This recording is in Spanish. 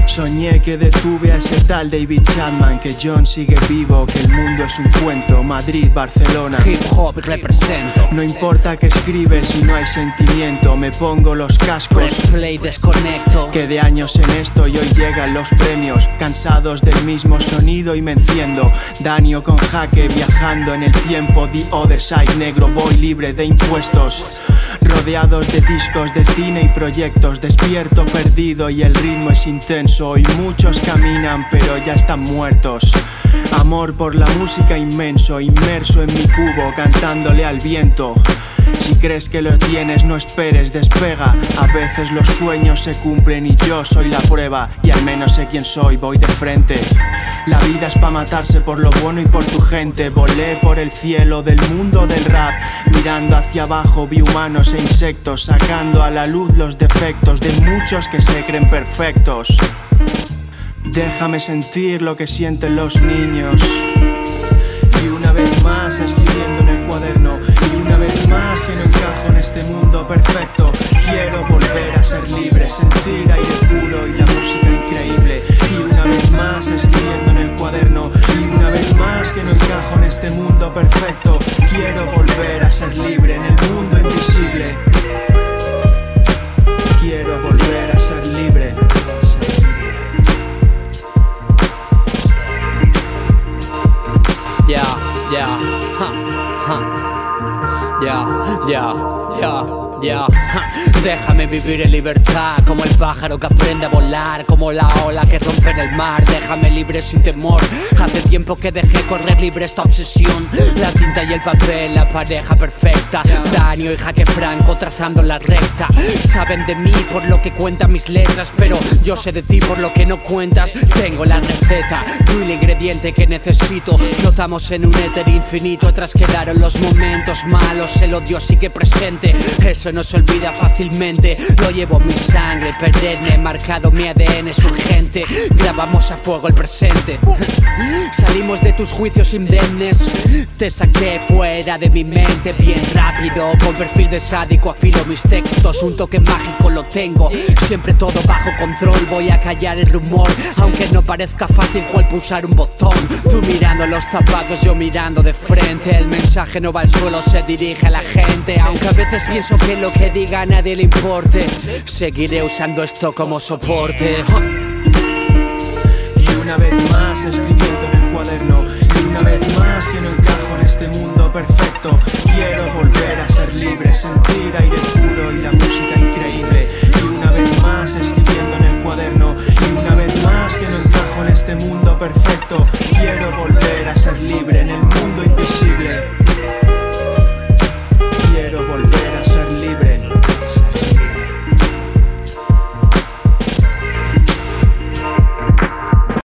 Soñé que detuve a ese tal David Chapman, que John sigue vivo, que el mundo es un cuento. Madrid, Barcelona, hip hop represento. No importa que escribes si no hay sentimiento. Me pongo los cascos, Crossplay desconecto. Quedé años en esto y hoy llegan los premios. Cansados del mismo sonido y me enciendo. Danio con jaque, viajando en el tiempo. The other side, negro, voy libre de impuestos. Rodeados de discos de cine y proyectos. Despierto, perdido y el ritmo es intenso. Y muchos caminan pero ya están muertos. Amor por la música inmenso, inmerso en mi cubo, cantándole al viento. Si crees que lo tienes, no esperes, despega. A veces los sueños se cumplen y yo soy la prueba. Y al menos sé quién soy, voy de frente. La vida es pa' matarse por lo bueno y por tu gente. Volé por el cielo del mundo del rap. Mirando hacia abajo vi humanos e insectos, sacando a la luz los defectos de muchos que se creen perfectos. Déjame sentir lo que sienten los niños. Y una vez más escribiendo en el cuaderno. Y una vez más que no encajo en este mundo perfecto. Quiero volver a ser libre, sentir aire puro y la música increíble. Y una vez más escribiendo en el cuaderno. Y una vez más que no encajo en este mundo perfecto. Quiero volver a ser libre en el mundo invisible. Quiero volver a ser libre. Déjame vivir en libertad, como el pájaro que aprende a volar, como la ola que rompe en el mar. Déjame libre sin temor. Hace tiempo que dejé correr libre esta obsesión. La tinta y el papel, la pareja perfecta. Danio y Jaque Franco trazando la recta. Saben de mí por lo que cuentan mis letras, pero yo sé de ti por lo que no cuentas. Tengo la receta, tú el ingrediente que necesito. Flotamos en un éter infinito. Atrás quedaron los momentos malos, el odio sigue presente. Eso no se olvida fácilmente. Lo llevo en mi sangre, perenne, marcado mi ADN es urgente. Grabamos a fuego el presente. Salimos de tus juicios indemnes. Te saqué fuera de mi mente bien rápido. Con perfil de sádico afilo mis textos. Un toque mágico lo tengo, siempre todo bajo control. Voy a callar el rumor, aunque no parezca fácil cual pulsar un botón. Tú mirando los zapatos, yo mirando de frente. El mensaje no va al suelo, se dirige a la gente. Aunque a veces pienso que lo que diga a nadie le importe, seguiré usando esto como soporte. Y una vez más escribiendo en el cuaderno. Y una vez más que no encajo en este mundo perfecto. Quiero volver a ser libre, sentir aire puro y la música increíble. Y una vez más escribiendo en el cuaderno. Y una vez más que no encajo en este mundo perfecto.